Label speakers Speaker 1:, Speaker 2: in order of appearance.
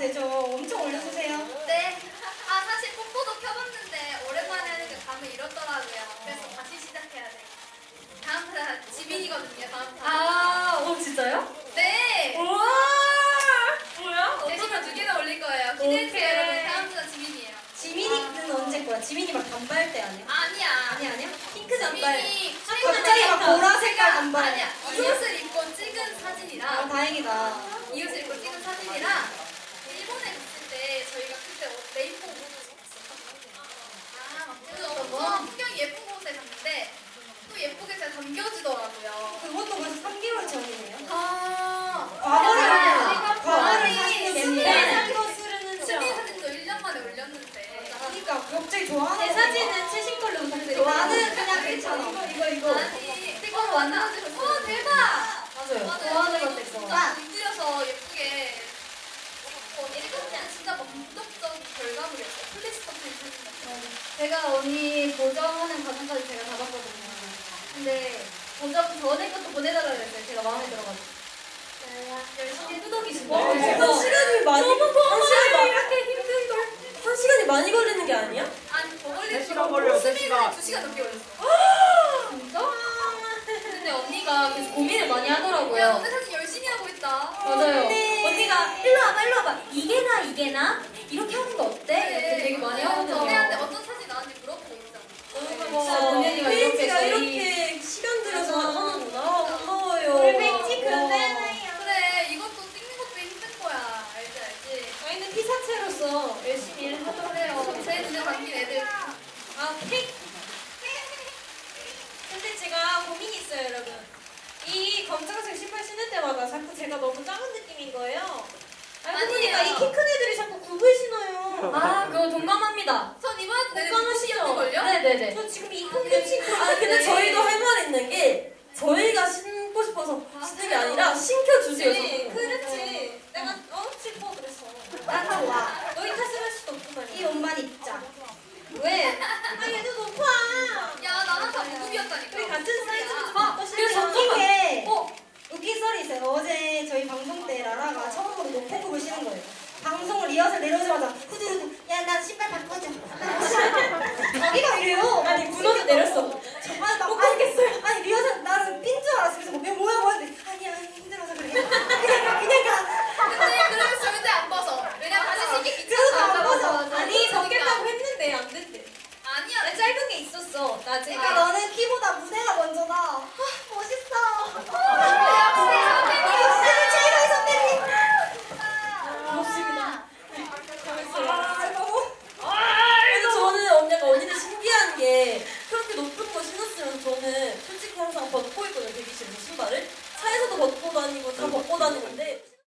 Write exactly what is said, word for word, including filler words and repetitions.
Speaker 1: 되죠. 엄청 올려주세요.
Speaker 2: 네. 아 사실 뽀뽀도 켜봤는데 오랜만에 하니까 감을 잃었더라고요. 그래서 다시 시작해야 돼. 다음 타 지민이거든요. 다음 타.
Speaker 3: 아, 어 진짜요?
Speaker 2: 네.
Speaker 3: 우와! 뭐야?
Speaker 2: 제시카 두 개나 올릴 거예요. 기대해주세요 여러분. 다음 타 지민이에요.
Speaker 1: 지민이는 언제 거야? 지민이 막 단발 때 아니야?
Speaker 2: 아니야.
Speaker 1: 아니 아니야? 핑크 단발.
Speaker 2: 지민이
Speaker 1: 갑자기 막 보라 색깔 단발.
Speaker 2: 아니야. 이 옷을 입고 찍은 사진이랑
Speaker 1: 아 다행이다.
Speaker 2: 이 옷을 입고 찍은 사진이랑 일본에 갔을 때 저희가 그때 레인보우 옷을 입었었거든요. 아, 막 그래서 엄청 풍경이 예쁜 곳에 갔는데 또 예쁘게 잘 담겨지더라고요.
Speaker 1: 그것도 벌써 삼 개월 전이네요.
Speaker 2: 아,
Speaker 1: 과거를
Speaker 2: 과거를
Speaker 1: 과거를 사시는
Speaker 2: 수빈
Speaker 1: 맵니다.
Speaker 2: 사진도 수빈 사진도 일 년 만에 올렸는데
Speaker 1: 그러니까 갑자기 좋아하는
Speaker 3: 제 사진은 최신 걸로 부탁드릴게요.
Speaker 1: 나는 그냥 괜찮아. 이거 이거.
Speaker 2: 아니 스티커로 만들어주고 와 대박!
Speaker 1: 맞아요.
Speaker 3: 좋아하는 것도 있어.
Speaker 2: 뭉뜨려서 예쁘게 어, 읽으면 진짜 막 문덕적인 결과물이었어요. 플리스터 프린트
Speaker 3: 제가 언니 보정하는 과정까지 제가 다 봤거든요. 근데 보정 전에 것도 보내달라고 했어요. 제가 마음에 들어가지고. 열심히 후덕이신데.
Speaker 4: 와, 한 시간이 많이 한 시간이 이렇게 힘든 걸. 한 시간이 많이 걸리는 게 아니야?
Speaker 2: 아니 더 걸리는
Speaker 5: 세 시간 걸려요, 세 시간.
Speaker 2: 두 시간 넘게 걸렸어.
Speaker 3: 진짜? 근데 언니가 계속 고민을 많이 하더라고요.
Speaker 2: 야 오늘 사진 열심히 하고 있다.
Speaker 3: 맞아요.
Speaker 1: 네.
Speaker 3: 언니가 일로 와봐, 일로 와봐. 이게 나, 이게 나? 이렇게 하는 거 어때? 이렇게 되게 많이 하거든요.
Speaker 2: 언니한테 어떤 사진 나왔는지 물어보고 있잖아.
Speaker 3: 진짜 본연이가 이렇게
Speaker 4: 페이지가
Speaker 3: 저희
Speaker 4: 이렇게 시간 들여서 하는구나. 고마워요.
Speaker 3: 꿀백지 그런데
Speaker 2: 그래 이것도 찍는 것도 힘든 거야. 알지 알지.
Speaker 3: 저희는 피사체로서 열심히 일하도록 해요.
Speaker 2: 제 눈에 담긴 애들.
Speaker 3: 아, 케이크. 근데 제가 고민이 있어요, 여러분. 이 검정색 신발 신을 때마다 자꾸 제가 너무 작은 느낌인 거예요. 알고 보니까 이
Speaker 2: 아니에요.
Speaker 3: 키 큰 애들이 자꾸 굽을 신어요. 아, 그거 동감합니다.
Speaker 2: 전 이번에도 내가
Speaker 3: 동감하시죠?
Speaker 2: 걸요?
Speaker 3: 네네네.
Speaker 4: 저 지금 이
Speaker 3: 아,
Speaker 4: 콩캡 신고. 아 근데
Speaker 3: 네.
Speaker 4: 저희도 할 말 있는 게 저희가 신고 싶어서 신는 게 아니라 신켜주세요.
Speaker 3: 네,
Speaker 4: 저도.
Speaker 3: 그렇지. 내가 어 싶어 그랬어.
Speaker 1: 난 좋아.
Speaker 3: 너희 탓을 할 수도 없구만.
Speaker 1: 이 옷만 입자.
Speaker 3: 왜? 아 얘도 높아.
Speaker 2: 야 나랑 다 무급이었다니까.
Speaker 3: 우리 같은 사이즈로 좀
Speaker 1: 아,
Speaker 3: 바꿔
Speaker 1: 그래서
Speaker 3: 신자.
Speaker 1: 웃긴 게
Speaker 3: 어?
Speaker 1: 웃긴 썰이 있어요. 어제 저희 방송 때 라라가 처음으로 높은 굽을 신은 거예요. 방송을 리허설 내려오자마자 후두루두 야 나 신발 바꿔줘. 자기가 이래요.
Speaker 4: 아니 무너져 내렸어.
Speaker 1: 정말 막 알겠어요. 아니 리허설 나는 핀 줄 알았어. 그래서 뭐 뭐야 뭐야 했는데 아니야 힘들어서 그래. 그냥 가 그냥 가.
Speaker 2: 근데 그러면 절대 안 벗어. 왜냐면 다시 신기
Speaker 1: 그래서 안
Speaker 2: 귀찮아.
Speaker 1: 벗어.
Speaker 3: 아니 벗겠다고 했는데 안 됐대.
Speaker 2: 아니야.
Speaker 3: 나 짧은 게 있었어. 나중에.
Speaker 1: 그러니까 너는 키보다 무대가 먼저다. 아, 멋있어.
Speaker 2: 아,
Speaker 1: 역시 최일의 선배님.
Speaker 4: 고맙습니다.
Speaker 1: 아, 너무.
Speaker 4: 그래서 저는 언니가 언니들 신기한 게 그렇게 높은 거 신었으면 저는 솔직히 항상 벗고 있거든요. 대기실에서 신발을 차에서도 벗고 다니고 다 벗고 다니는데